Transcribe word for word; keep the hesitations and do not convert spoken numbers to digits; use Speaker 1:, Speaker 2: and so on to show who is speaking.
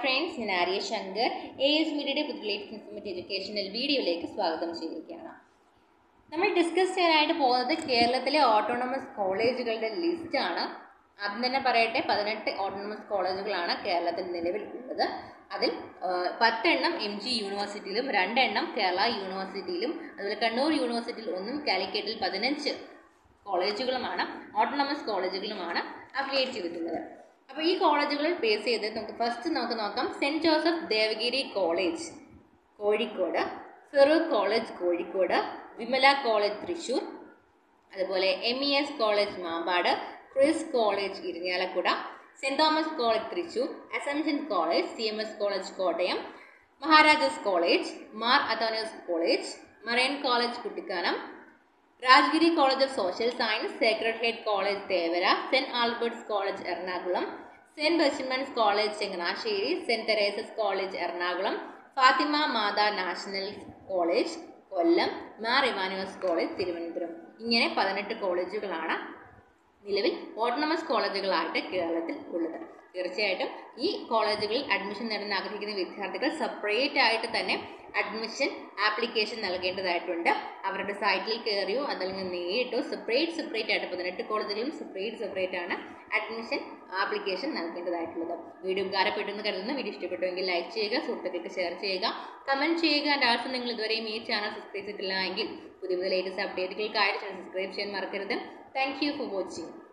Speaker 1: Friends, ഞാൻ Arya Shankar. A S മീഡിയയുടെ പുതിയ ലേറ്റസ്റ്റ് ഇൻഫോർമേറ്റീവ് എഡ്യൂക്കേഷണൽ വീഡിയോയിലേക്ക് സ്വാഗതം ചെയ്യുകയാണ്. നമ്മൾ ഡിസ്കസ് ചെയ്യാനായിട്ട് പോകുന്നത് കേരളത്തിലെ ഓട്ടോണമസ് കോളേജുകളുടെ ലിസ്റ്റാണ്. ആദ്യം തന്നെ പറയട്ടെ, പതിനെട്ട് ഓട്ടോണമസ് കോളേജുകളാണ് കേരളത്തിൽ നിലവിൽ ഉള്ളത്. അതിൽ പത്തെണ്ണം എം ജി യൂണിവേഴ്സിറ്റിയിലും രണ്ടെണ്ണം കേരള യൂണിവേഴ്സിറ്റിയിലും അതുപോലെ കണ്ണൂർ യൂണിവേഴ്സിറ്റിയിൽ ഒന്നും കാലിക്കറ്റിൽ പതിനഞ്ച് കോളേജുകളുമാണ് ഓട്ടോണമസ് കോളേജുകളുമാണ് അഫിലിയേറ്റ് ചെയ്തിട്ടുള്ളത്. അപ്പോൾ ഈ കോളേജുകൾ ബേസ് ചെയ്ത് നമുക്ക് ഫസ്റ്റ് നമുക്ക് നോക്കാം. Saint Joseph Devagiri college Kozhikode, Farook college Kozhikode, Vimala college Thrissur, അതുപോലെ M E S college Mampad, Christ college Irinjalakuda, saint Thomas college Thrissur, assumption college, C M S college Kottayam, Maharajas college, Mar Athanasius college, marine college Kuttikkanam, Rajagiri college of social science, sacred heart college Thevara, saint Albert's college Ernakulam, saint Berchmans college Changanassery, saint Teresa's college Ernakulam, Fatima Mata national college Kollam, Mar ഇവാനുവസ് college Thiruvananthapuram. ഇങ്ങനെ പതിനെട്ട് കോളേജുകളാണ് നിലവിൽ autonomous കോളേജുകളായിട്ട് കേരളത്തിൽ ഉള്ളത്. തീർച്ചയായിട്ടും ഈ കോളേജുകളിൽ admission നേടാൻ ആഗ്രഹിക്കുന്ന വിദ്യാർത്ഥികൾ സെപ്പറേറ്റ് ആയിട്ട് തന്നെ അഡ്മിഷൻ ആപ്ലിക്കേഷൻ നൽകേണ്ടതായിട്ടുണ്ട്. അവരുടെ സൈറ്റിൽ കയറിയോ അതല്ലെങ്കിൽ നേരിട്ടോ സെപ്പറേറ്റ് സെപ്പറേറ്റ് ആയിട്ട് പതിനെട്ട് കോളേജുകളും സെപ്പറേറ്റ് സെപ്പറേറ്റ് ആണ് അഡ്മിഷൻ ആപ്ലിക്കേഷൻ നൽകേണ്ടതായിട്ടുള്ളത്. വീഡിയോ ഉപകാരപ്പെട്ടെന്ന് കരുതുന്നു. വീഡിയോ ഇഷ്ടപ്പെട്ടുവെങ്കിൽ ലൈക്ക് ചെയ്യുക, സുഹൃത്തുക്കൾക്ക് ഷെയർ ചെയ്യുക, കമൻറ്റ് ചെയ്യുക. ആൻഡ് ആൾസോ നിങ്ങൾ ഇതുവരെയും ഈ ചാനൽ സബ്സ്ക്രൈബ് ചെയ്തിട്ടില്ല എങ്കിൽ പുതിയ പുതിയ ലേറ്റസ്റ്റ് അപ്ഡേറ്റുകൾക്കായിട്ട് ചാനൽ സബ്സ്ക്രൈബ് ചെയ്യാൻ മറക്കരുത്. Thank you for watching.